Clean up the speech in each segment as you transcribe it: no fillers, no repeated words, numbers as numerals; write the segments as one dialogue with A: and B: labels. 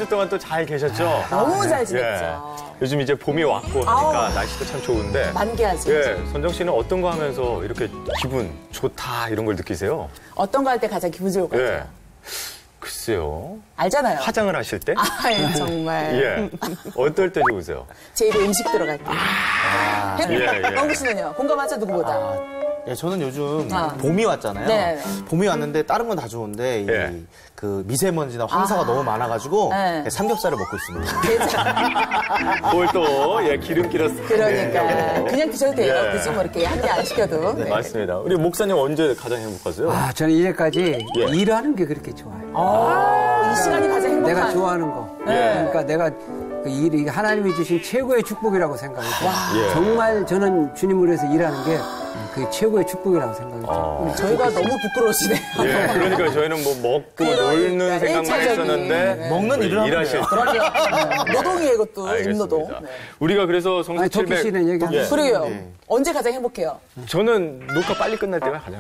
A: 주 동안 또 잘 계셨죠?
B: 너무 잘 지냈죠.
A: 예. 요즘 이제 봄이 왔고 하니까 날씨도 참 좋은데.
B: 만개하죠.
A: 예, 선정 씨는 어떤 거 하면서 이렇게 기분 좋다 이런 걸 느끼세요?
B: 어떤 거 할 때 가장 기분 좋을 것 같아요?
A: 예. 글쎄요.
B: 알잖아요.
A: 화장을 하실 때?
B: 예, 정말.
A: 예. 어떨 때 좋으세요?
B: 제 입에 음식 들어갈 때.
A: 예.
B: 영구 씨는요? 공감하죠, 누구보다.
C: 예, 저는 요즘 봄이 왔잖아요.
B: 네.
C: 봄이 왔는데 다른 건 다 좋은데
A: 예.
C: 그 미세먼지나 황사가 너무 많아가지고
B: 네.
C: 삼겹살을 먹고 있습니다.
A: 그걸 또 예, 기름기로 싹.
B: 그러니까.
A: 네.
B: 그냥 드셔도 돼요.
A: 예.
B: 굳이 뭐 이렇게 한 개 안 시켜도. 네.
A: 맞습니다. 우리 목사님 언제 가장 행복하세요?
D: 저는 이제까지
A: 예.
D: 일하는 게 그렇게 좋아요.
B: 이 시간이 가장 행복한.
D: 내가 좋아하는 거. 그러니까 내가 그 일이 하나님이 주신 최고의 축복이라고 생각해요.
A: 예.
D: 정말 저는 주님을 위해서 일하는 게 그게 최고의 축복이라고 생각해요.
B: 저희가 너무 부끄러우시네요.
A: 예, 그러니까 저희는 뭐 먹고 놀는 생각만 했었는데
B: 네.
C: 먹는 일을 하면
A: 일하실
C: 돼요.
B: 그러죠. 노동이에요, 이것도.
A: 알겠습니다.
B: 임노동. 네.
A: 우리가 그래서 성수
D: 아니, 토끼
A: 700
D: 씨는 얘기 안
A: 예.
D: 했어요.
B: 그러게요. 언제 가장 행복해요?
A: 저는 녹화 빨리 끝날 때가 가장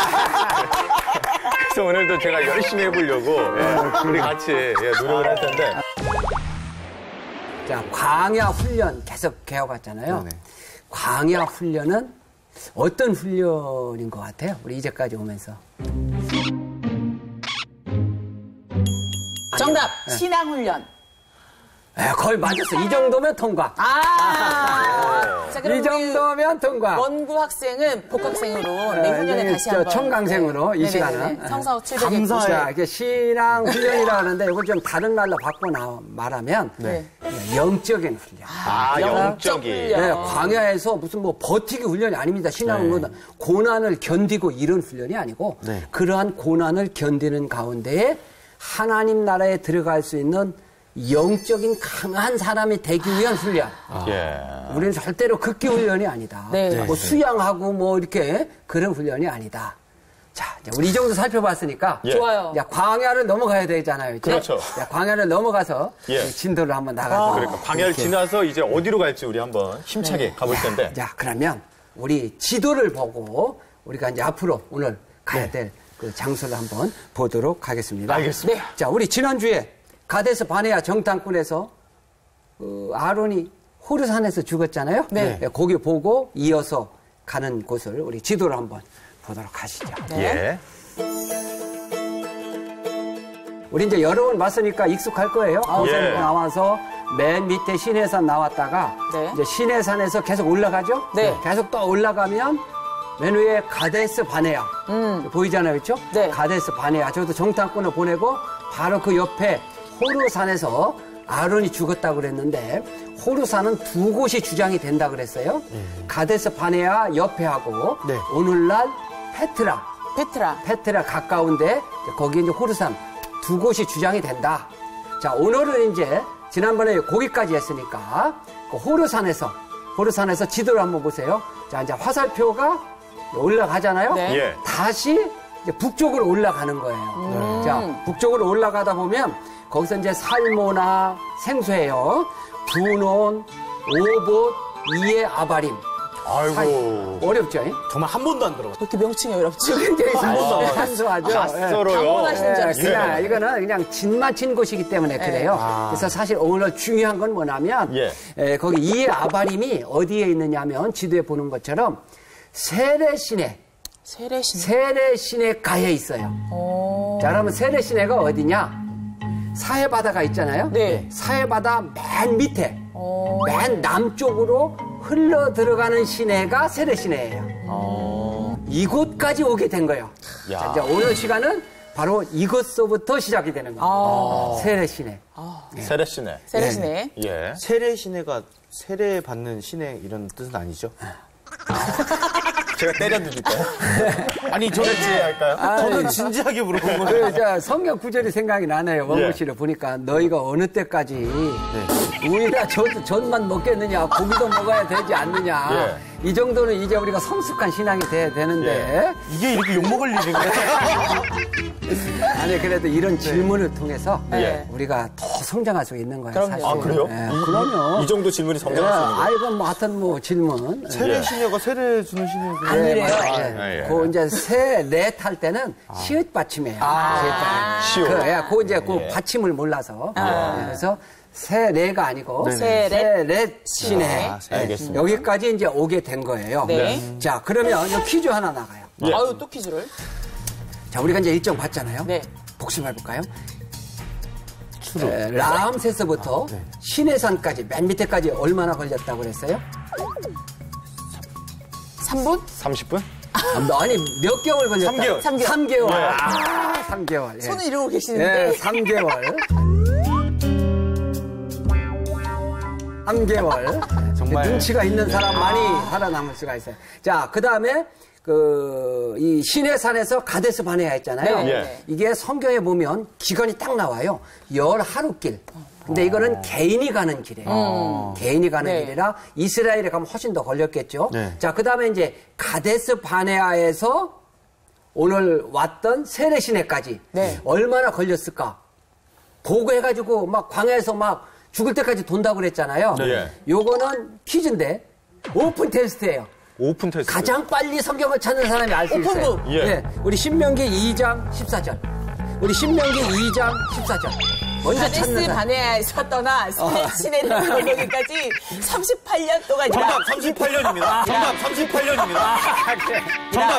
A: 그래서 오늘도 제가 열심히 해보려고 우리 같이 노력을 할 텐데
D: 자, 광야 훈련 계속 배워갔잖아요.
C: 네네.
D: 광야 훈련은 어떤 훈련인 것 같아요? 우리 이제까지 오면서.
B: 정답! 신앙훈련.
D: 거의 맞았어. 이 정도면 통과.
B: 자, 그럼
D: 이 정도면 통과.
B: 원구 학생은 복학생으로 내후년에 다시 한번.
D: 청강생으로 이
B: 네네네.
D: 시간은.
B: 성서 700에.
C: 감사해요.
D: 자, 이게 신앙 훈련이라고 하는데 이걸 좀 다른 말로 바꿔 말하면
B: 네.
D: 영적인 훈련.
A: 영적이
B: 훈련.
D: 네, 광야에서 무슨 뭐 버티기 훈련이 아닙니다. 신앙은 고난을 견디고 이런 훈련이 아니고 그러한 고난을 견디는 가운데에 하나님 나라에 들어갈 수 있는 영적인 강한 사람이 되기 위한 훈련.
A: 예.
D: 우리는 절대로 극기 훈련이 아니다.
B: 네.
D: 뭐 수양하고 뭐 이렇게 그런 훈련이 아니다. 자, 이제 우리 이 정도 살펴봤으니까.
A: 예.
B: 좋아요.
D: 야, 광야를 넘어가야 되잖아요. 이제.
A: 그렇죠.
D: 야, 광야를 넘어가서
A: 예.
D: 진도를 한번 나가서.
A: 그러니까 광야를 지나서 이제 어디로 갈지 우리 한번 힘차게 가볼 텐데
D: 자, 그러면 우리 지도를 보고 우리가 이제 앞으로 오늘 가야 될 그 장소를 한번 보도록 하겠습니다.
A: 알겠습니다.
D: 네. 자, 우리 지난주에 가데스 바네아 정탐꾼에서 아론이 호르산에서 죽었잖아요.
B: 네.
D: 거기 보고 이어서 가는 곳을 우리 지도를 한번 보도록 하시죠.
A: 예.
D: 우리 이제 여러 번 봤으니까 익숙할 거예요. 호세로
A: 예.
D: 나와서 맨 밑에 시내산 나왔다가
B: 네.
D: 이제 시내산에서 계속 올라가죠.
B: 네.
D: 계속 또 올라가면 맨 위에 가데스 바네아 보이잖아요, 그렇죠?
B: 네.
D: 가데스 바네아. 저도 정탐꾼을 보내고 바로 그 옆에 호르산에서 아론이 죽었다고 그랬는데 호르산은 두 곳이 주장이 된다 그랬어요. 가데스 바네아 옆에 하고
C: 네.
D: 오늘날 페트라
B: 페트라.
D: 가까운데 거기에 이제 호르산 두 곳이 주장이 된다. 자, 오늘은 이제 지난번에 거기까지 했으니까 그 호르산에서 지도를 한번 보세요. 자, 이제 화살표가 올라가잖아요.
B: 네.
A: 예.
D: 다시 이제 북쪽으로 올라가는 거예요. 자, 북쪽으로 올라가다 보면 거기서 이제 살모나 생수예요. 분온, 오봇, 이에 아바림.
A: 아이고.
D: 어렵죠?
C: 정말 한 번도 안 들어봤어요.
B: 그렇게 명칭이 어렵죠.
D: 굉장히 산소하죠.
A: 낯설어요.
B: 방문하시는 줄
D: 예,
B: 알았어요.
D: 그냥 이거는 그냥 진 맞힌 곳이기 때문에 그래요. 그래서 사실 오늘 중요한 건 뭐냐면
A: 예.
D: 거기 이에 아바림이 어디에 있느냐면 지도에 보는 것처럼 세레시내 세레시내가에 있어요. 자, 그러면 세레시내가 어디냐? 사해바다가 있잖아요.
B: 네.
D: 사해바다 맨 밑에, 맨 남쪽으로 흘러 들어가는 시내가 세레시내예요. 이곳까지 오게 된 거예요. 자, 이제 오늘 시간은 바로 이것서부터 시작이 되는 겁니다. 세레시내.
A: 세레시네.
B: 세레시네.
A: 예.
C: 세례 시내가 세례 받는 시내 이런 뜻은 아니죠?
A: 제가 때려드릴까요?
C: 아니 저는
A: 할까요?
C: 저는 진지하게 물어본 거예요.
D: 그, 성경 구절이 생각이 나네요. 원고 씨를 보니까 너희가 어느 때까지 우리가 전만 먹겠느냐, 고기도 먹어야 되지 않느냐. 이 정도는 이제 우리가 성숙한 신앙이 돼야 되는데.
C: 이게 이렇게 욕먹을 일인가?
D: 아니, 그래도 이런 질문을 통해서
B: 네.
D: 우리가 더 성장할 수 있는 거예요.
B: 그럼요.
D: 사실.
A: 아, 그래요?
D: 그럼요.
A: 이 정도 질문이 성장할 수 있는 거예요?
D: 아이고, 뭐, 하여튼 뭐, 질문.
C: 세례 시녀가 세례 주는 시녀가.
B: 아니래요.
D: 그 이제 셋 할 때는 시읒 받침이에요.
A: 시옷.
D: 그 이제 그 받침을 몰라서. 그래서 세례가 아니고 세렛 시내.
A: 알겠습니다.
D: 여기까지 이제 오게 된 거예요.
B: 네.
D: 자, 그러면 이 퀴즈 하나 나가요.
B: 아유, 또 퀴즈를.
D: 자, 우리가 이제 일정 봤잖아요.
B: 네.
D: 복습해볼까요? 라암세스부터 시내산까지 맨 밑에까지 얼마나 걸렸다고 그랬어요?
B: 3분?
A: 30분?
D: 아니, 몇 개월 걸렸다?
A: 3개월.
B: 3개월.
D: 3개월. 3개월. 예.
B: 손을 이러고 계시는데.
D: 네, 3개월. 3개월.
C: 정말.
D: 눈치가 있는 사람만이 살아남을 수가 있어요. 자, 그 다음에, 이 시내산에서 가데스 바네아 했잖아요.
B: 네.
D: 이게 성경에 보면 기간이 딱 나와요. 10하루길. 근데 이거는 개인이 가는 길이에요. 개인이 가는
B: 네.
D: 길이라 이스라엘에 가면 훨씬 더 걸렸겠죠.
C: 네.
D: 자, 그 다음에 이제 가데스 바네아에서 오늘 왔던 세례 시내까지
B: 네.
D: 얼마나 걸렸을까? 보고 해가지고 막 광야에서 막 죽을 때까지 돈다고 그랬잖아요.
A: 네.
D: 요거는 퀴즈인데 오픈 테스트예요.
A: 오픈 테스트.
D: 가장 빨리 성경을 찾는 사람이 알 수 있어요.
B: 오픈북.
A: 예.
D: 네, 우리 신명기 2장 14절. 우리 신명기 2장 14절. 먼저 찾는
B: 가데스
D: 사람.
B: 바네아에서 떠나 시내를 거기까지 38년 동안이라.
A: 정답 38년입니다. 정답 38년입니다. 정답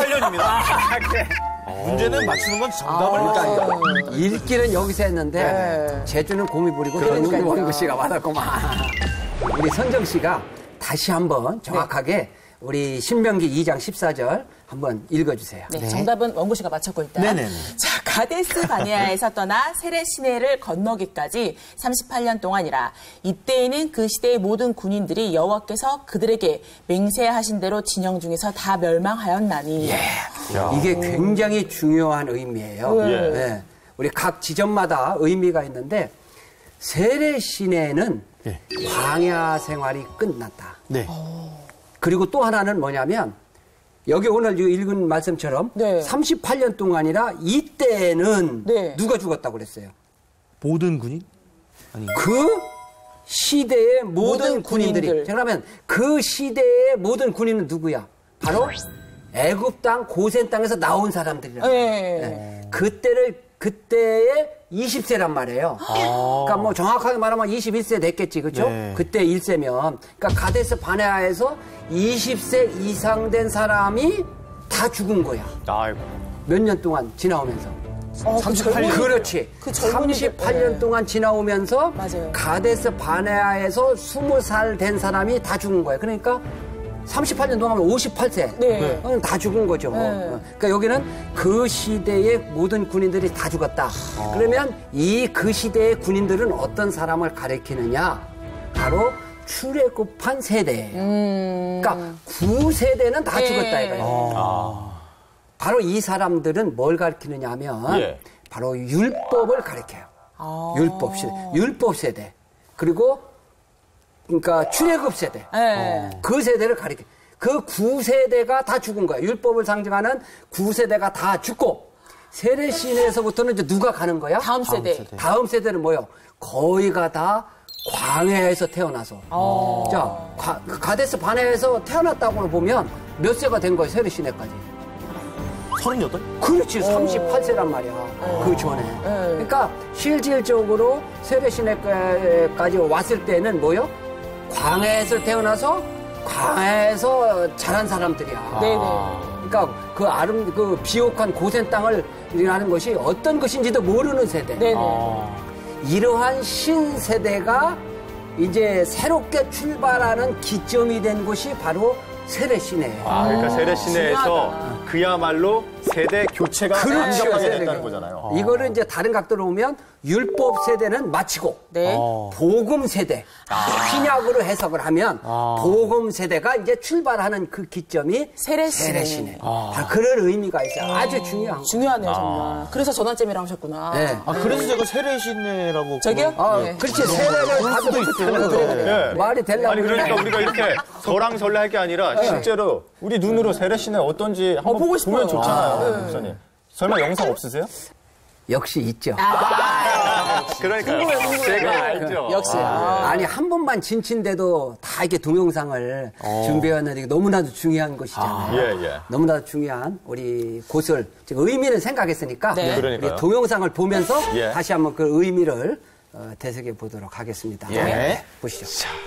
A: 38년입니다.
C: 문제는 맞추는 건 정답을
D: 그러니까 읽기는 여기서 했는데 제주는 곰이 부리고 저는 원구 씨가 받았구만. 우리 선정 씨가 다시 한번 정확하게 우리 신명기 2장 14절 한번 읽어주세요.
B: 네, 정답은 원고 씨가 맞췄고 일단.
C: 네네네.
B: 자, 가데스 바네아에서 떠나 세례 시내를 건너기까지 38년 동안이라. 이때에는 그 시대의 모든 군인들이 여호와께서 그들에게 맹세하신 대로 진영 중에서 다 멸망하였나니.
D: 이게 굉장히 중요한 의미예요. 네. 우리 각 지점마다 의미가 있는데 세례 시내는 광야 생활이 끝났다.
C: 네.
D: 그리고 또 하나는 뭐냐면 여기 오늘 읽은 말씀처럼
B: 네.
D: 38년 동안이라 이때는
B: 네.
D: 누가 죽었다고 그랬어요?
C: 모든 군인?
D: 그 시대의 모든
B: 모든
D: 군인들이.
B: 군인들.
D: 자, 그러면 그 시대의 모든 군인은 누구야? 바로 애굽 땅 고센 땅에서 나온 사람들이라.
B: 네.
D: 그때의 20세란 말이에요. 그러니까 뭐 정확하게 말하면 21세 됐겠지, 그렇죠?
C: 네.
D: 그때 1세면. 그러니까 가데스 바네아에서 20세 이상 된 사람이 다 죽은 거야.
A: 아이고.
D: 몇 년 동안 지나오면서.
C: 38년.
D: 그렇지.
B: 그 젊은이들.
D: 38년 동안 지나오면서
B: 맞아요.
D: 가데스 바네아에서 20살 된 사람이 다 죽은 거예요. 그러니까 38년 동안 58세.
B: 네.
D: 다 죽은 거죠. 그러니까 여기는 그 시대의 모든 군인들이 다 죽었다. 그러면 이 그 시대의 군인들은 어떤 사람을 가리키느냐? 바로 출애굽한 세대예요. 그러니까 9세대는 다
B: 네.
D: 죽었다 이거예요. 바로 이 사람들은 뭘 가리키느냐 하면
A: 예.
D: 바로 율법을 가리켜요. 율법 세대. 그리고 그러니까 출애굽 세대.
B: 네.
D: 그 세대를 가리켜. 그 9세대가 다 죽은 거예요. 율법을 상징하는 9세대가 다 죽고 세례 시내에서부터는 이제 누가 가는 거야?
B: 다음 세대.
D: 다음 세대는 뭐예요? 거의가 다 광야에서 태어나서. 자, 가데스 바네아에서 태어났다고 보면 몇 세가 된 거예요? 세례 시내까지.
C: 38?
D: 그렇지, 38세란 말이야. 그 전에. 그러니까 실질적으로 세례 시내까지 왔을 때는 뭐요? 광야에서 태어나서 광야에서 자란 사람들이야.
B: 네네.
D: 그러니까 그 비옥한 고센 땅을 일하는 것이 어떤 것인지도 모르는 세대.
B: 네네.
D: 이러한 신세대가 이제 새롭게 출발하는 기점이 된 곳이 바로 세례 시내예요.
A: 그러니까 세례 시내에서
B: 중요하다.
A: 그야말로 세대 교체가
D: 그렇죠,
A: 완벽하게
D: 세대가.
A: 됐다는 거잖아요.
D: 이거를 이제 다른 각도로 보면 율법 세대는 마치고
B: 네.
D: 복음 세대 신약으로 해석을 하면 복음 세대가 이제 출발하는 그 기점이
B: 세례 시내.
D: 그런 의미가 있어요. 아주 중요한 거.
B: 중요하네요, 정말. 그래서 전환점이라고 하셨구나.
D: 네.
C: 그래서 제가 세례 시내라고.
B: 저기요? 네.
D: 그렇지 세례를 받을 수도 있어요.
A: 예.
D: 말이 되려면
A: 아니 그러니까 우리가 이렇게 설랑설레할 게 아니라 실제로 우리 눈으로 세례시내 어떤지 한번
B: 보고 싶어요.
A: 보면 좋잖아요, 목사님. 설마 영상 없으세요?
D: 역시 있죠.
A: 그러니까요. 제가 알죠.
B: 역시.
D: 아니 한 번만 진친데도 다 이렇게 동영상을 준비해왔는데 이게 너무나도 중요한 것이잖아요.
A: 예.
D: 너무나도 중요한 우리 곳을 지금 의미를 생각했으니까
B: 네.
A: 그러니까요.
D: 우리 동영상을 보면서
A: 예.
D: 다시 한번 그 의미를 되새겨 보도록 하겠습니다.
A: 예.
D: 네, 보시죠.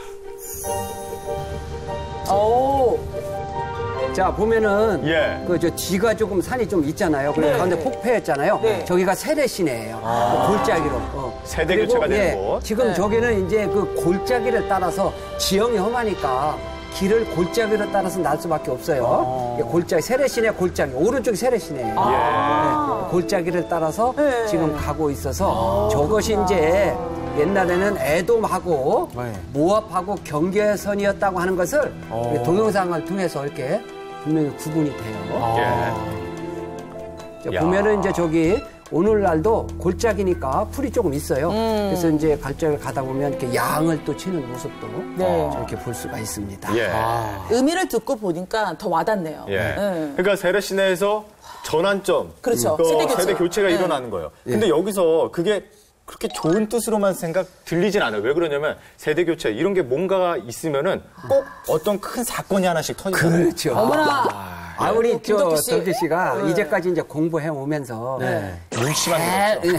B: 오.
D: 자 보면은
A: 예.
D: 그 저 뒤가 조금 산이 좀 있잖아요. 그리고 가운데 폭포였잖아요.
B: 네.
D: 저기가 세례시내예요. 골짜기로.
A: 세대
D: 그리고,
A: 교체가 되는 곳.
D: 지금
B: 네.
D: 저기는 이제 그 골짜기를 따라서 지형이 험하니까 길을 골짜기로 따라서 날 수밖에 없어요. 골짜기 세례시내 골짜기 오른쪽이 세례시내예요. 네, 골짜기를 따라서
B: 네.
D: 지금 가고 있어서 저것이 이제 옛날에는 에돔하고 모압하고 경계선이었다고 하는 것을 우리 동영상을 통해서 이렇게 분명히 구분이 돼요. 자,
A: 야.
D: 보면은 이제 저기 오늘날도 골짜기니까 풀이 조금 있어요. 그래서 이제 골짜기를 가다 보면 이렇게 양을 또 치는 모습도
B: 네.
D: 저렇게 볼 수가 있습니다.
A: 예.
B: 의미를 듣고 보니까 더 와닿네요.
A: 예.
B: 네.
A: 그러니까 세례시내에서 전환점,
B: 그렇죠.
A: 그
B: 세대
A: 세대
B: 교체.
A: 교체가
B: 네.
A: 일어나는 거예요. 근데 여기서 그게 그렇게 좋은 뜻으로만 들리진 않아요. 왜 그러냐면 세대 교체 이런 게 뭔가가 있으면은 꼭 어떤 큰 사건이 하나씩 터지잖아요.
D: 그렇죠.
B: 어머나.
D: 우리 저
B: 김덕기 씨.
D: 덕기 씨가
B: 네.
D: 이제까지 이제 공부해 오면서
A: 무심한 거죠.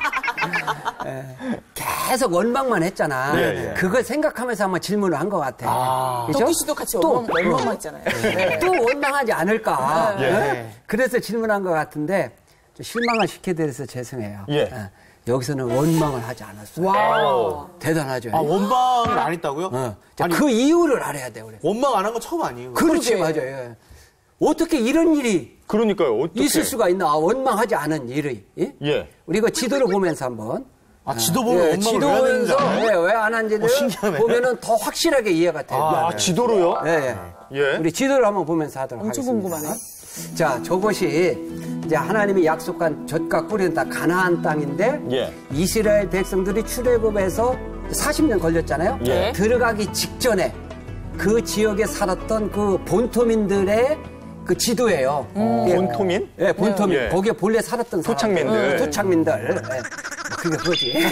D: 계속 원망만 했잖아.
A: 예.
D: 그걸 생각하면서 한번 질문을 한 것 같아. 그죠?
B: 덕기 씨도 같이 원망만 했잖아요. 네.
D: 또 원망하지 않을까.
A: 예.
D: 네? 그래서 질문한 것 같은데 좀 실망을 시켜드려서 죄송해요.
A: 예.
D: 여기서는 원망을 하지 않았어요.
B: 와우.
D: 대단하죠.
C: 원망을 안 했다고요?
D: 자,
C: 아니,
D: 그 이유를 알아야 돼, 우리.
C: 원망 안 한 건 처음 아니에요?
D: 그렇지,
B: 그러게.
D: 맞아요. 예. 어떻게 이런 일이
A: 그러니까요. 어떻게?
D: 있을 수가 있나? 원망하지 않은 일이. 예?
A: 예.
D: 우리 이거 지도를 보면서 한번.
C: 지도 보면 원망을
D: 지도
C: 왜 하는지
D: 보면서
C: 알아요?
D: 왜 안 한지를
C: 신기하네.
D: 보면은 더 확실하게 이해가 돼요.
A: 아, 지도로요?
D: 예.
A: 예.
D: 우리 지도를 한번 보면서 하도록
B: 엄청
D: 하겠습니다.
B: 궁금하네.
D: 자, 저것이 이제 하나님이 약속한 젖과 꿀이 다 가나안 땅인데
A: 예.
D: 이스라엘 백성들이 출애굽해서 40년 걸렸잖아요.
A: 예.
D: 들어가기 직전에 그 지역에 살았던 그 본토민들의 그 지도예요. 예.
A: 본토민?
D: 예, 본토민.
A: 예.
D: 거기에 본래 살았던
A: 토착민들.
D: 사람들. 토착민들. 예. 그게 그거지.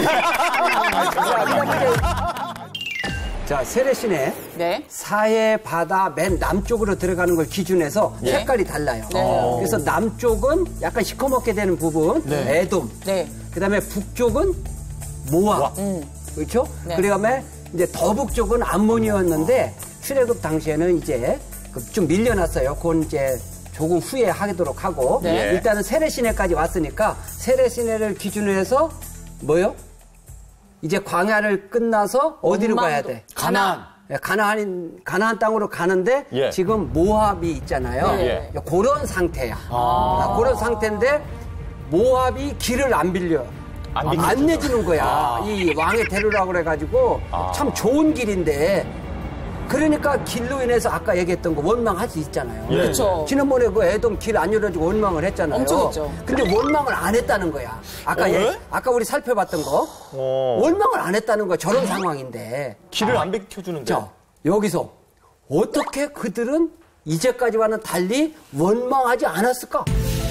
D: 자, 세례시내
B: 네.
D: 사해 바다 맨 남쪽으로 들어가는 걸 기준해서
A: 예.
D: 색깔이 달라요.
B: 네.
D: 그래서 남쪽은 약간 시커멓게 되는 부분, 에돔.
B: 네.
D: 그다음에 북쪽은 모압. 그렇죠?
B: 네.
D: 그다음에 이제 더북쪽은 암몬이었는데 출애굽 당시에는 이제 좀 밀려났어요. 그건 이제 조금 후에 하도록 하고
B: 네.
D: 일단은 세례시내까지 왔으니까 세례시내를 기준으로 해서 뭐요? 이제 광야를 끝나서 어디로
B: 원망도.
D: 가야 돼?
B: 가나안.
D: 예, 가나안 땅으로 가는데
A: 예.
D: 지금 모압이 있잖아요.
B: 네.
D: 그런 상태야. 그런 상태인데 모압이 길을 안 빌려. 안 내주는 거야. 이 왕의 대로라고 그래가지고 참 좋은 길인데 그러니까 길로 인해서 아까 얘기했던 거 원망할 수 있잖아요.
A: 예.
B: 그렇죠.
D: 지난번에 그 애돔 길 안 열어주고 원망을 했잖아요.
B: 엄청 했죠.
D: 근데 원망을 안 했다는 거야. 아까 우리 살펴봤던 거 원망을 안 했다는 거야. 저런 상황인데.
A: 길을 안 비켜주는데.
D: 자, 여기서 어떻게 그들은 이제까지와는 달리 원망하지 않았을까?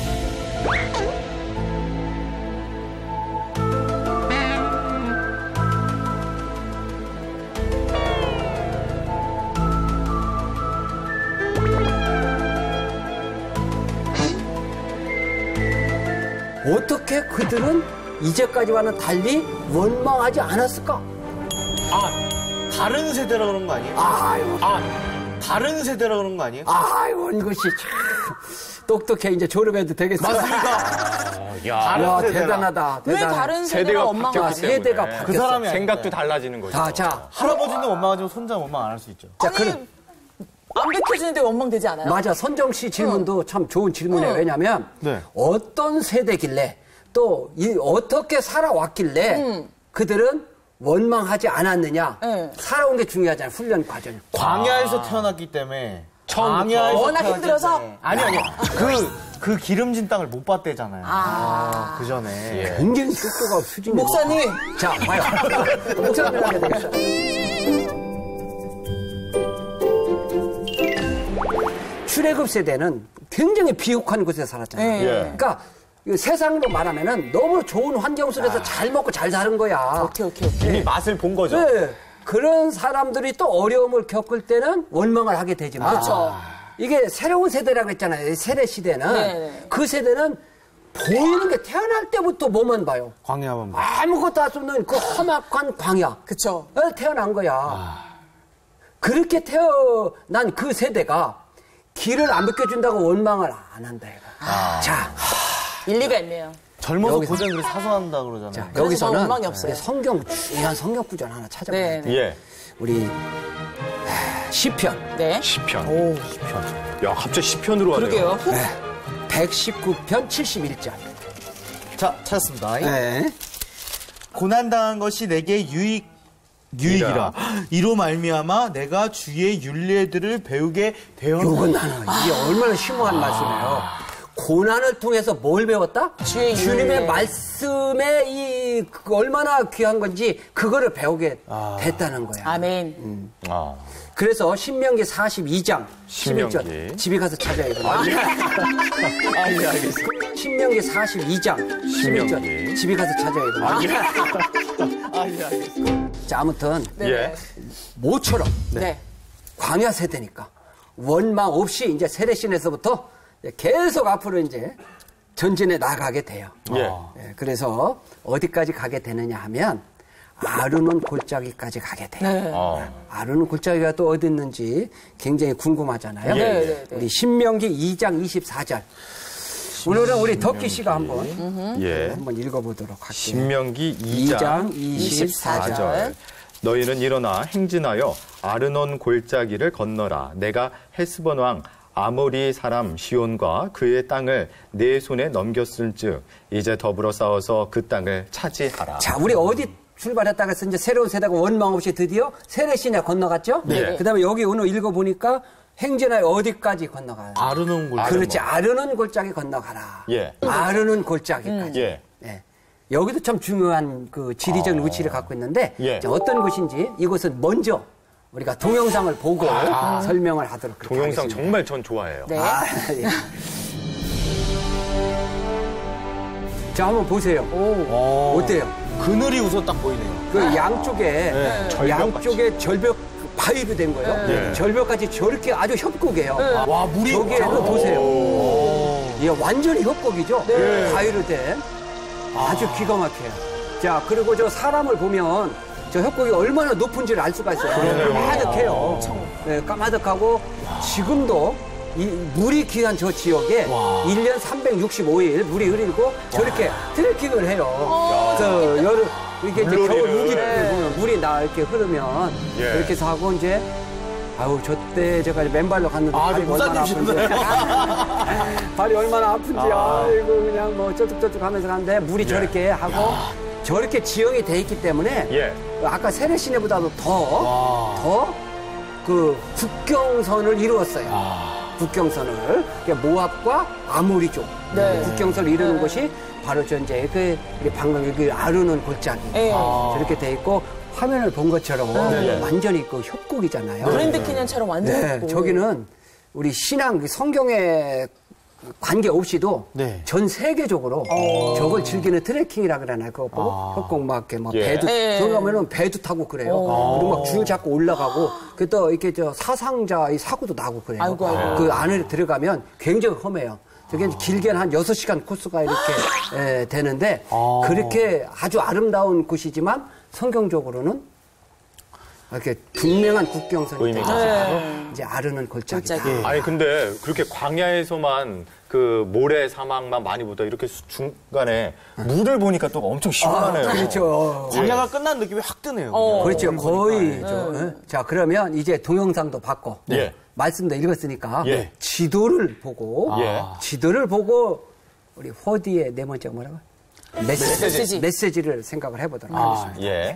D: 어떻게 그들은 이제까지와는 달리 원망하지 않았을까?
C: 다른 세대라 그런 거 아니에요?
D: 아유,
C: 다른 세대라 그런 거 아니에요?
D: 아유, 이것이 참 똑똑해. 이제 졸업해도 되겠어. 야, 대단하다.
B: 왜
D: 대단해.
B: 다른 세대가
A: 세대가
B: 원망을
A: 바뀌었기
B: 하세요?
D: 세대가
A: 때문에.
D: 바뀌었어.
C: 그 사람이 아니라.
A: 생각도 달라지는 거죠.
D: 자,
C: 할아버지는 원망하지만 손자는 원망 안 할 수 있죠.
D: 자,
B: 아니, 안 비켜주는데 원망되지 않아요?
D: 맞아. 선정 씨 질문도 참 좋은 질문이에요. 왜냐면
C: 네.
D: 어떤 세대길래 또 어떻게 살아왔길래 그들은 원망하지 않았느냐.
B: 네.
D: 살아온 게 중요하잖아요. 훈련 과정.
C: 광야에서 태어났기 때문에
A: 처음부터.
C: 광야에서
B: 워낙
C: 태어났기
B: 힘들어서?
C: 때문에. 아니 그 기름진 땅을 못 봤대잖아요. 그 전에.
D: 굉장히 속도가 수준이.
B: 목사님.
D: 자, 봐요. 목사님 하게 되겠어. 출애굽 세대는 굉장히 비옥한 곳에 살았잖아요.
B: 네.
A: 예.
D: 그러니까 세상으로 말하면은 너무 좋은 환경 속에서 잘 먹고 잘 사는 거야.
B: 오케이.
A: 이미 맛을 본 거죠.
D: 네. 그런 사람들이 또 어려움을 겪을 때는 원망을 하게 되지만
B: 그렇죠.
D: 이게 새로운 세대라고 했잖아요. 세대 시대는
B: 네.
D: 그 세대는 보이는 게 태어날 때부터 뭐만 봐요.
C: 광야만 봐.
D: 아무것도 할 수 없는 그 험악한 광야.
B: 그쵸.
D: 태어난 거야. 그렇게 태어난 그 세대가 길을 안 비켜준다고 원망을 안 한다, 이거. 자,
B: 일리가 있네요.
C: 젊어서
D: 여기서.
C: 고생을 사서 한다 그러잖아요.
D: 자
B: 그래서
D: 여기서는
B: 원망이 없어요.
D: 성경, 중요한 성경 구절 하나 찾아봐야
B: 네.
D: 돼.
A: 예.
D: 우리 시편.
B: 네.
A: 시편. 야, 갑자기 시편으로 가네요.
B: 그러게요. 훅.
D: 119편 71절.
C: 자, 찾았습니다.
D: 네.
C: 고난당한 것이 내게 유익이라. 이로 말미암아 내가 주의 윤례들을 배우게 되었다.
D: 요건 나는 이게 얼마나 심오한 말씀이에요. 고난을 통해서 뭘 배웠다?
B: 주의
D: 주님의
B: 율례.
D: 말씀에 그 얼마나 귀한 건지 그거를 배우게 됐다는 거야.
B: 아멘.
A: 아.
D: 그래서 신명기 42장 11절
A: 신명기.
D: 집에 가서 찾아야 돼.
A: 예, 알겠습니다.
D: 신명기 42장
A: 신명기.
D: 11절 집에 가서 찾아야 돼. 자, 아무튼
A: 예.
D: 모처럼
B: 네.
D: 광야 세대니까 원망 없이 이제 세례신에서부터 계속 앞으로 이제 전진해 나가게 돼요.
A: 예.
D: 예, 그래서 어디까지 가게 되느냐 하면 아르논 골짜기까지 가게 돼요.
B: 네.
D: 아르논 골짜기가 또 어디 있는지 굉장히 궁금하잖아요.
A: 예, 예.
B: 네.
D: 우리 신명기 2장 24절. 오늘은 우리 덕기 씨가 한번 읽어보도록 할게요.
A: 신명기 2장 24절. 너희는 일어나 행진하여 아르논 골짜기를 건너라. 내가 헤스본 왕 아모리 사람 시온과 그의 땅을 내 손에 넘겼을즉 이제 더불어 싸워서 그 땅을 차지하라.
D: 자, 우리 어디 출발했다가 해서 이제 새로운 세대가 원망 없이 드디어 세례시내 건너갔죠?
A: 네.
D: 그 다음에 여기 오늘 읽어보니까 행진하여 어디까지 건너가요?
C: 아르논 골짜기.
D: 그렇지, 아르논 골짜기 건너가라.
A: 예.
D: 아르논 골짜기까지.
A: 예.
D: 네. 여기도 참 중요한 그 지리적 위치를 갖고 있는데
A: 예.
D: 자, 어떤 곳인지 이곳은 먼저 우리가 동영상을 보고 설명을 하도록 그렇게
A: 동영상
D: 하겠습니다.
A: 정말 전 좋아해요.
B: 네.
D: 예. 자, 한번 보세요. 어때요?
C: 그늘이 우선 딱 보이네요.
D: 그 양쪽에 양쪽에 절벽 바위로 된 거예요.
A: 네.
D: 절벽까지 저렇게 아주 협곡이에요.
C: 와, 물이
D: 저기에는 보세요. 이게 완전히 협곡이죠. 바위로 된 아주 기가 막혀요. 자, 그리고 저 사람을 보면 저 협곡이 얼마나 높은지를 알 수가 있어요. 까마득해요. 네, 까마득하고 지금도 이 물이 귀한 저 지역에 1년 365일 물이 흐르고 저렇게 트레킹을 해요. 그 여름 이게 이제 겨울 우기 보면 물이 나 이렇게 흐르면
A: 예.
D: 이렇게 해서 하고 이제 아유 저때 제가 맨발로 갔는데 발이 얼마나 아픈지 발이 얼마나 아픈지 아이고 그냥 뭐 쩌뚝쩌뚝 하면서 갔는데 물이 저렇게 하고 저렇게 지형이 돼 있기 때문에
A: 예.
D: 아까 세례시내보다도 더 그 국경선을 이루었어요. 국경선을 모압과 아모리족 국경선을 이루는 곳이 바로 저 이제 그 방금 여기 아르논 골짜기 저렇게 돼 있고 화면을 본 것처럼 완전히 그 협곡이잖아요.
B: 그랜드 캐년처럼 완전
D: 네,
B: 예쁘고.
D: 저기는 우리 신앙 성경에 관계 없이도 전 세계적으로 저걸 즐기는 트레킹이라 그러나요? 그거 보고 협곡 막 이렇게 막 배도 저기 가면은 배도 타고 그래요. 그리고 막 줄 잡고 올라가고 그 또 이렇게 저 사상자 이 사고도 나고 그래요.
B: 아이고.
D: 그 안에 들어가면 굉장히 험해요. 저게 길게는 한 6시간 코스가 이렇게 되는데 그렇게 아주 아름다운 곳이지만 성경적으로는 이렇게 분명한 국경선이 있어서 이제 아르논 골짜기다.
A: 아니 근데 그렇게 광야에서만 그 모래 사막만 많이 보다 이렇게 중간에 물을 보니까 또 엄청 시원하네요.
D: 그렇죠.
C: 광야가 끝난 느낌이 확 드네요.
D: 그렇죠. 거의. 자, 그러면 이제 동영상도 봤고,
A: 예.
D: 말씀도 읽었으니까,
A: 예.
D: 지도를 보고, 지도를 보고, 우리 호디의 네 번째 뭐라고? 메시지를 생각을 해보도록 하겠습니다.
A: 예.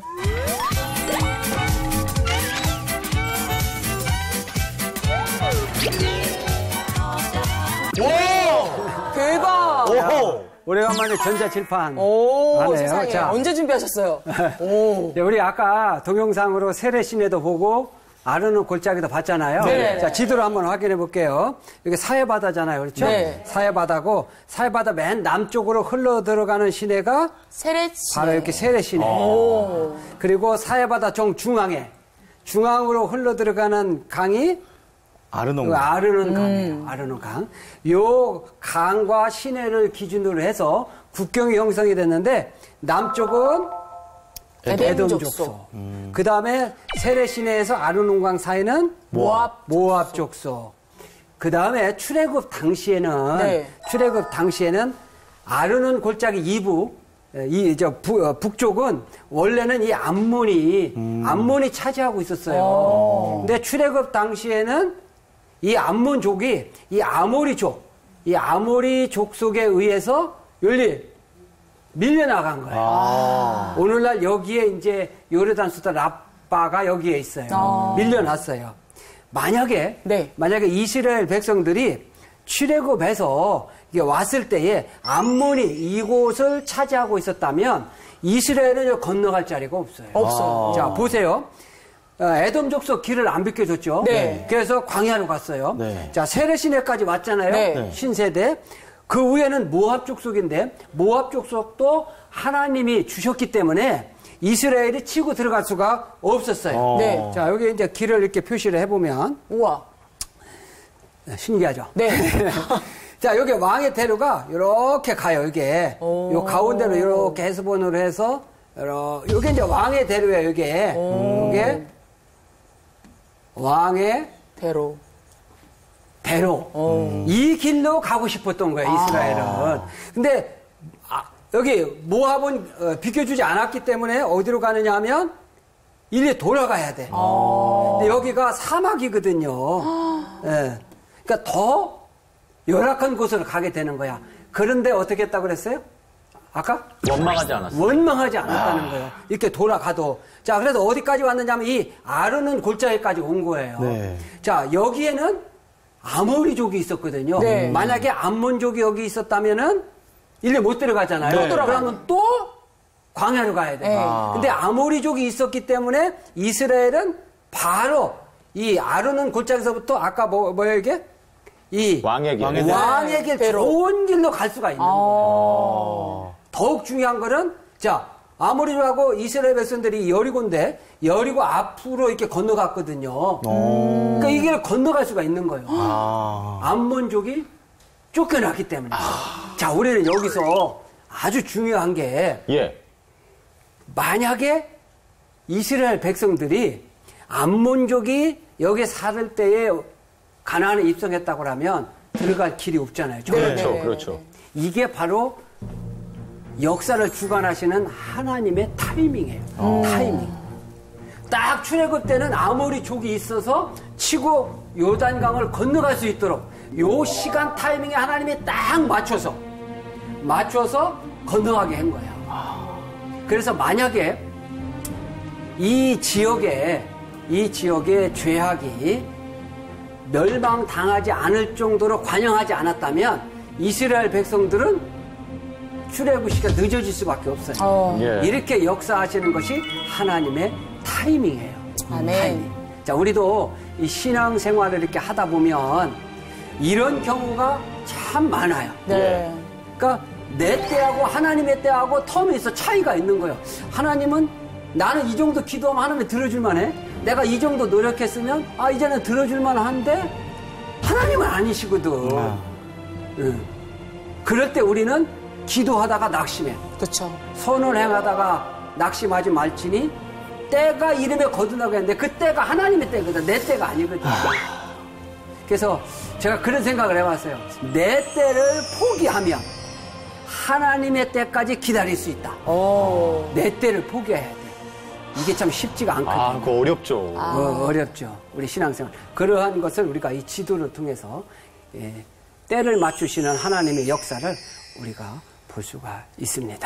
B: 대박.
D: 오래간만에 전자칠판.
B: 오,
D: 하네요.
B: 세상에.
D: 자.
B: 언제 준비하셨어요?
D: 네, 우리 아까 동영상으로 세례시내도 보고, 아르논 골짜기도 봤잖아요.
B: 네.
D: 자, 지도를 한번 확인해 볼게요. 여기 사해바다잖아요. 그렇죠?
B: 네.
D: 사해바다고, 사해바다 맨 남쪽으로 흘러 들어가는 시내가
B: 세레시내.
D: 바로 이렇게 세레시내. 그리고 사해바다 중앙으로 흘러 들어가는 강이
A: 아르논
D: 아르논 강이에요. 아르논 강. 요 강과 시내를 기준으로 해서 국경이 형성이 됐는데 남쪽은 에돔 족속. 그 다음에 세레시내에서 아르논강 사이는 모압 족속. 그 다음에 출애굽 당시에는 아르논 골짜기 이부, 북쪽은 원래는 이 암몬이 차지하고 있었어요. 근데 출애굽 당시에는 이 암몬족이 이 아모리 족속에 의해서 밀려나간 거예요. 오늘날 여기에 이제 요르단 수도 라빠가 여기에 있어요. 밀려났어요. 만약에 이스라엘 백성들이 출애굽해서 왔을 때에 암몬이 이곳을 차지하고 있었다면 이스라엘은 건너갈 자리가 없어요. 자, 보세요. 에돔 족속 길을 안 비켜줬죠.
B: 네.
D: 그래서 광야로 갔어요.
A: 네.
D: 자, 세레시내까지 왔잖아요.
B: 네.
D: 신세대. 그 위에는 모압 족속인데 모압 족속도 하나님이 주셨기 때문에 이스라엘이 치고 들어갈 수가 없었어요.
B: 네.
D: 자, 여기 이제 길을 이렇게 표시를 해보면
B: 우와.
D: 신기하죠.
B: 네.
D: 자, 여기 왕의 대로가 이렇게 가요. 이게 요 가운데로 이렇게 헤스본으로 해서 요게 이제 왕의 대로예요. 요게 왕의
B: 대로.
D: 이 길로 가고 싶었던 거예요, 이스라엘은. 근데 여기 모압은 비켜주지 않았기 때문에 어디로 가느냐 하면 일리 돌아가야 돼. 근데 여기가 사막이거든요. 예. 그러니까 더 열악한 곳으로 가게 되는 거야. 그런데 어떻게 했다고 그랬어요? 아까?
A: 원망하지 않았어요.
D: 원망하지 않았다는 거예요. 이렇게 돌아가도. 자, 그래서 어디까지 왔느냐 하면 이 아르논 골짜기까지 온 거예요.
A: 네.
D: 자, 여기에는 아모리족이 있었거든요.
B: 네.
D: 만약에 암몬족이 여기 있었다면은 일리 못 들어가잖아요.
A: 네.
D: 그러면 또 광야로 가야 돼.
B: 네.
D: 근데 아모리족이 있었기 때문에 이스라엘은 바로 이 아르논 골짜기서부터 아까 뭐예요 이게? 이
A: 왕의
D: 길 좋은 길로 갈 수가 있는 거예요. 더욱 중요한 거는 자 아모리족하고 이스라엘 백성들이 여리고인데 여리고 앞으로 이렇게 건너갔거든요. 그러니까 이 길을 건너갈 수가 있는 거예요. 암몬족이 쫓겨났기 때문에. 자, 우리는 여기서 아주 중요한 게 만약에 이스라엘 백성들이 암몬족이 여기 살 때에 가나안에 입성했다고 하면 들어갈 길이 없잖아요.
A: 그렇죠.
D: 이게 바로 역사를 주관하시는 하나님의 타이밍이에요. 타이밍. 딱 출애굽 때는 아모리족이 있어서 치고 요단강을 건너갈 수 있도록 요 시간 타이밍에 하나님이 딱 맞춰서 건너가게 한 거예요. 그래서 만약에 이 지역에 죄악이 멸망당하지 않을 정도로 관영하지 않았다면 이스라엘 백성들은 출애굽 시기가 늦어질 수밖에 없어요. 이렇게 역사하시는 것이 하나님의 타이밍이에요.
B: 아멘.
D: 타이밍. 자, 우리도 이 신앙생활을 이렇게 하다 보면 이런 경우가 참 많아요.
B: 네.
D: 그러니까 내 때하고 하나님의 때하고 텀에 있어 차이가 있는 거예요. 하나님은 나는 이 정도 기도하면 하나님이 들어줄만 해. 내가 이 정도 노력했으면 이제는 들어줄만 한데 하나님은 아니시거든. 그럴 때 우리는 기도하다가 낙심해.
B: 그렇죠.
D: 선을 행하다가 낙심하지 말지니 때가 이름에 거듭나게 했는데 그 때가 하나님의 때거든. 내 때가 아니거든. 그래서 제가 그런 생각을 해봤어요. 내 때를 포기하면 하나님의 때까지 기다릴 수 있다. 내 때를 포기해야 돼. 이게 참 쉽지가 않거든요.
A: 그거 어렵죠.
D: 어렵죠. 우리 신앙생활. 그러한 것을 우리가 이 지도를 통해서 때를 맞추시는 하나님의 역사를 우리가 볼 수가 있습니다.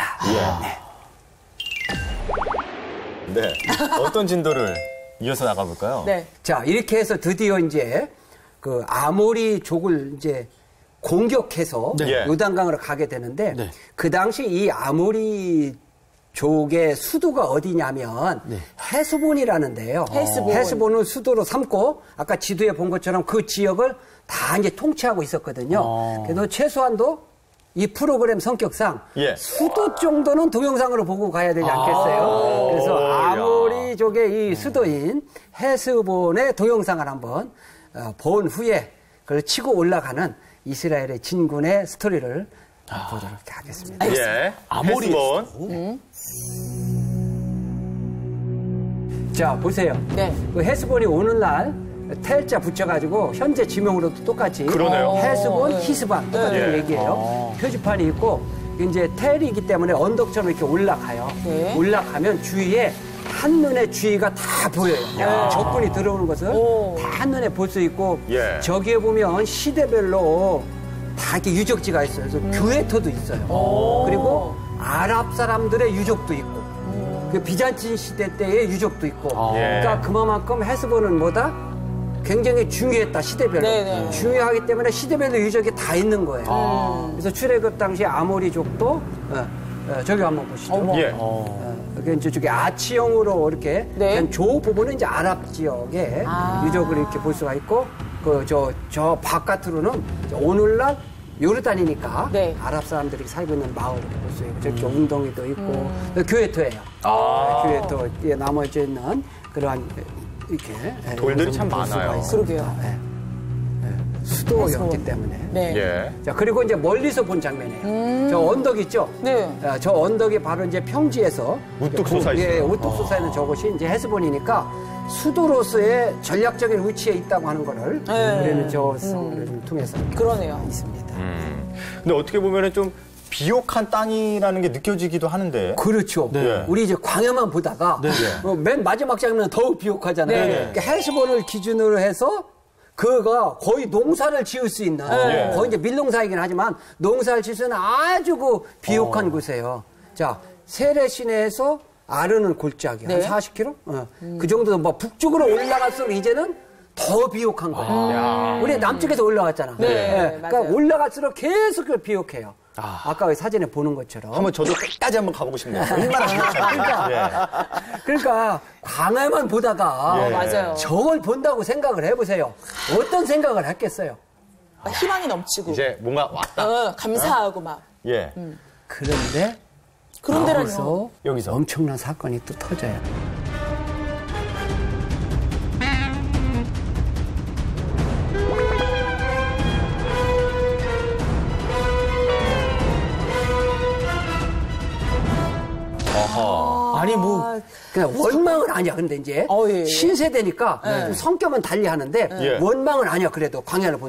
A: 네. 어떤 진도를 이어서 나가볼까요?
B: 네.
D: 자, 이렇게 해서 드디어 이제 그 아모리족을 이제 공격해서 요단강으로 가게 되는데 그 당시 이 아모리족이 족의 수도가 어디냐면 헤스본이라는데요. 헤스본을 수도로 삼고 아까 지도에 본 것처럼 그 지역을 다 이제 통치하고 있었거든요. 그래도 최소한도 이 프로그램 성격상 수도 정도는 동영상으로 보고 가야 되지 않겠어요? 그래서 아모리족의 이 수도인 헤스본의 동영상을 한번 본 후에 그걸 치고 올라가는 이스라엘의 진군의 스토리를 보도록 하겠습니다.
A: 아모리본.
D: 자, 보세요.
B: 네.
D: 그 헤스본이 오늘날 텔자 붙여가지고 현재 지명으로도 똑같이
A: 그러네요.
D: 헤스본, 히스반 똑같은 얘기예요. 표지판이 있고 이제 텔이기 때문에 언덕처럼 이렇게 올라가요. 올라가면 주위에 한눈에 주위가 다 보여요. 적군이 들어오는 것을 다 한눈에 볼 수 있고 저기에 보면 시대별로 다 이렇게 유적지가 있어요. 그래서 교회터도 있어요. 그리고 아랍 사람들의 유적도 있고 그 비잔틴 시대 때의 유적도 있고 그러니까 그만큼 헤스본은 뭐다? 굉장히 중요했다, 시대별로. 중요하기 때문에 시대별로 유적이 다 있는 거예요. 그래서 출애굽 당시 아모리족도 저기 한번 보시죠. 여기 이제 저기 아치형으로 이렇게 조 부분은 이제 아랍 지역의 유적을 이렇게 볼 수가 있고 저 바깥으로는 오늘날 요르단이니까 아랍 사람들이 살고 있는 마을을 볼 수 있고 저기 웅덩이도 있고 교회터예요. 교회터 나머지 있는 그러한 이렇게
A: 돌들이 참 많아요.
B: 그러게요.
D: 수도였기 때문에. 자, 그리고 이제 멀리서 본 장면이에요. 저 언덕 있죠? 저 언덕이 바로 이제 평지에서
A: 우뚝 솟아 있어요.
D: 우뚝 솟아 있는 저곳이 이제 헤스본이니까 수도로서의 전략적인 위치에 있다고 하는 거를 우리는 저 를 통해서
B: 그러네요.
D: 있습니다.
A: 근데 어떻게 보면은 좀 비옥한 땅이라는 게 느껴지기도 하는데.
D: 그렇죠. 우리 이제 광야만 보다가 맨 마지막 장면은 더욱 비옥하잖아요. 그러니까 헤스본을 기준으로 해서 그가 거의 농사를 지을 수 있는 거의 이제 밀농사이긴 하지만 농사를 지을 수 있는 아주 그 비옥한 곳이에요. 자, 세례 시내에서 아르논 골짜기 한 40km? 그 정도 뭐 북쪽으로 올라갈수록 이제는 더 비옥한 거예요. 우리 남쪽에서 올라갔잖아. 그러니까 올라갈수록 계속 비옥해요. 아까 사진에 보는 것처럼.
A: 한번 저도 끝까지 한번 가보고 싶네요. 얼마나 비옥한지.
D: 그러니까 광야만 보다가
B: 맞아요.
D: 저걸 본다고 생각을 해보세요. 어떤 생각을 했겠어요?
B: 희망이 넘치고.
A: 이제 뭔가 왔다.
B: 감사하고 막.
D: 그런데 여기서 엄청난 사건이 또 터져요.
C: 아니 뭐
D: 그냥 원망은 아니야. 근데 이제 신세대니까 좀 성격은 달리 하는데 원망은 아니야. 그래도 광야를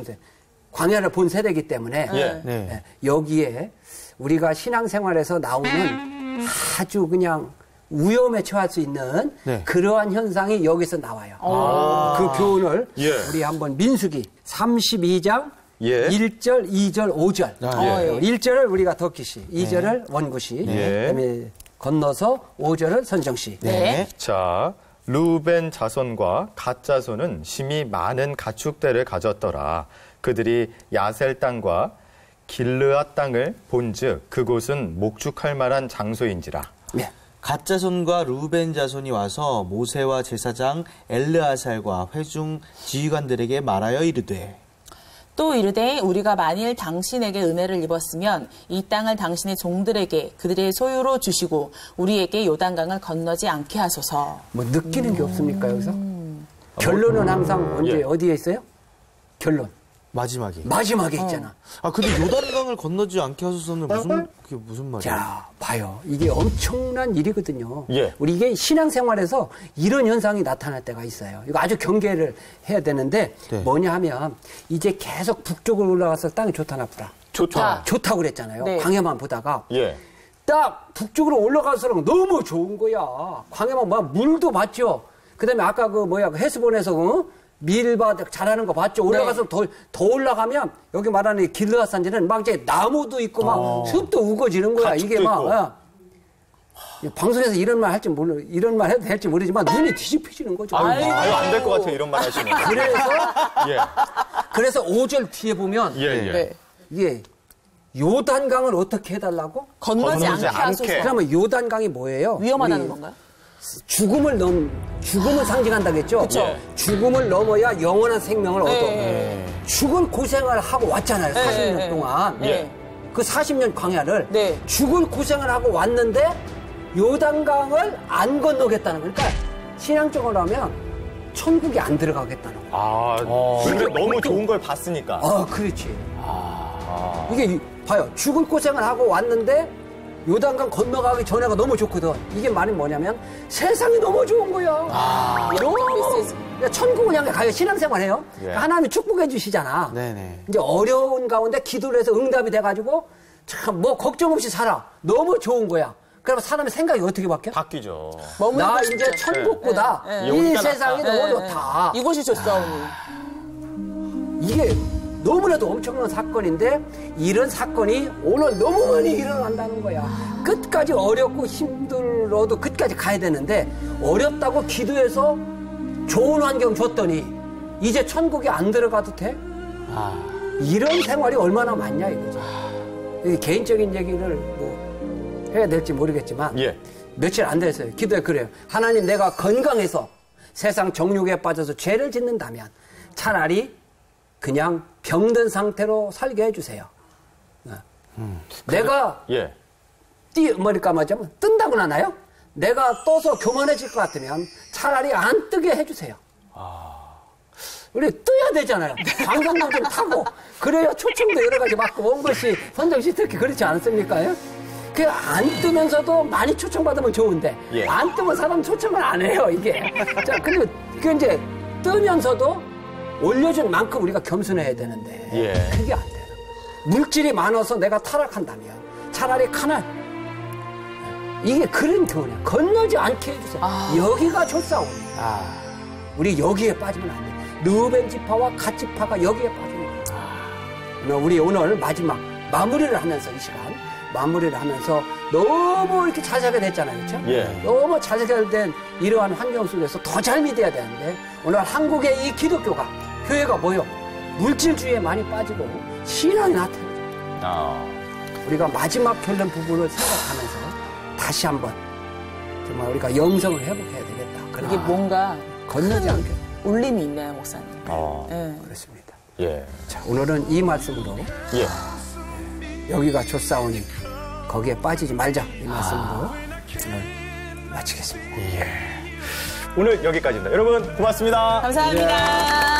D: 본 세대이기 때문에 여기에 우리가 신앙생활에서 나오는 아주 그냥 위험에 처할 수 있는 그러한 현상이 여기서 나와요. 그 교훈을 우리 한번 민수기 32장 1절, 2절, 5절 1절을 우리가 덕기씨 2절을 원구씨 그다음에 건너서 5절을 선정씨.
A: 자, 루벤 자손과 갓 자손은 심히 많은 가축대를 가졌더라. 그들이 야셀 땅과 길르앗 땅을 본즉 그곳은 목축할 만한 장소인지라.
C: 갓 자손과 루벤 자손이 와서 모세와 제사장 엘르아살과 회중 지휘관들에게 말하여 이르되
B: 또 이르되 우리가 만일 당신에게 은혜를 입었으면 이 땅을 당신의 종들에게 그들의 소유로 주시고 우리에게 요단강을 건너지 않게 하소서.
D: 뭐 느끼는 게 없습니까 여기서? 결론은 항상 언제 어디에 있어요? 결론. 마지막에 있잖아.
C: 근데 요단강을 건너지 않게 하소서는 그게 무슨 말이에요?
D: 자, 봐요. 이게 엄청난 일이거든요. 우리 이게 신앙생활에서 이런 현상이 나타날 때가 있어요. 이거 아주 경계를 해야 되는데 뭐냐 하면 이제 계속 북쪽으로 올라가서 땅이 좋다 나쁘다. 좋다고 그랬잖아요. 광야만 보다가 딱 북쪽으로 올라갈수록 너무 좋은 거야. 광야만 막 물도 봤죠. 그다음에 아까 그 헤스본에서 밀밭 잘하는 거 봤죠? 올라가서 더 올라가면 여기 말하는 길르앗 산지는 막 이제 나무도 있고 막 숲도 우거지는 거야. 이게 막 방송에서 이런 말 해도 될지 모르지만 눈이 뒤집혀지는 거죠.
A: 안 될 것 같아요. 이런 말 하시면.
D: 그래서 5절 뒤에 보면 이게 요단강을 어떻게 해달라고?
B: 건너지 않게 하소서.
D: 그러면 요단강이 뭐예요?
B: 위험하다는 건가요?
D: 죽음을 상징한다겠죠?
B: 그쵸.
D: 죽음을 넘어야 영원한 생명을 얻어.
B: 네.
D: 죽을 고생을 하고 왔잖아요. 40년 동안.
B: 네.
D: 그 40년 광야를
B: 네.
D: 죽을 고생을 하고 왔는데 요단강을 안 건너겠다는 거니까 신앙적으로 하면 천국에 안 들어가겠다는 거.
A: 근데 너무 좋은 걸 봤으니까.
D: 그렇지. 이게 봐요. 죽을 고생을 하고 왔는데 요단강 건너가기 전에가 너무 좋거든. 이게 말이 뭐냐면 세상이 너무 좋은 거야.
B: 이런 메시지.
D: 천국을 향해 가요. 신앙생활 해요. 그러니까 하나님이 축복해 주시잖아.
C: 네네.
D: 이제 어려운 가운데 기도를 해서 응답이 돼가지고 참 뭐 걱정 없이 살아. 너무 좋은 거야. 그러면 사람의 생각이 어떻게 바뀌어?
A: 바뀌죠.
D: 나 이제 천국보다 이 세상이 너무 좋다.
B: 이곳이 좋사오니.
D: 이게 너무나도 엄청난 사건인데 이런 사건이 오늘 너무 많이 일어난다는 거야. 끝까지 어렵고 힘들어도 끝까지 가야 되는데 어렵다고 기도해서 좋은 환경 줬더니 이제 천국에 안 들어가도 돼? 이런 생활이 얼마나 많냐 이거죠. 개인적인 얘기를 뭐 해야 될지 모르겠지만 며칠 안 됐어요. 기도에 그래요. 하나님 내가 건강해서 세상 정욕에 빠져서 죄를 짓는다면 차라리 그냥 병든 상태로 살게 해주세요. 내가 머리 감아자면 뜬다고 하나요? 내가 떠서 교만해질 것 같으면 차라리 안 뜨게 해주세요. 우리 떠야 되잖아요. 관광객 좀 타고 그래야 초청도 여러 가지 받고 원것이 선정시 특히 그렇지 않습니까? 그 안 뜨면서도 많이 초청받으면 좋은데 안 뜨면 사람 초청을 안 해요 이게. 자 그리고 그 이제 뜨면서도 올려준 만큼 우리가 겸손해야 되는데 그게 안 돼요. 물질이 많아서 내가 타락한다면 차라리 가난. 이게 그런 교훈이야. 건너지 않게 해주세요. 여기가 좋사오니. 우리 여기에 빠지면 안 돼. 르우벤 지파와 갓 지파가 여기에 빠지는 거야. 우리 오늘 마지막 마무리를 하면서 이 시간 마무리를 하면서 너무 이렇게 자세하게 됐잖아요. 그렇죠? 너무 자세하게 된 이러한 환경 속에서 더 잘 믿어야 되는데 오늘 한국의 이 기독교가 교회가 뭐요? 물질주의에 많이 빠지고 신앙이 나타나죠. 우리가 마지막 결론 부분을 생각하면서 다시 한번 정말 우리가 영성을 회복해야 되겠다.
B: 이게 뭔가
D: 건너지 않게.
B: 울림이 있네요, 목사님.
D: 그렇습니다. 자, 오늘은 이 말씀으로 여기가 좋사오니 거기에 빠지지 말자 이 말씀으로 오늘 마치겠습니다.
A: 오늘 여기까지입니다. 여러분 고맙습니다.
B: 감사합니다.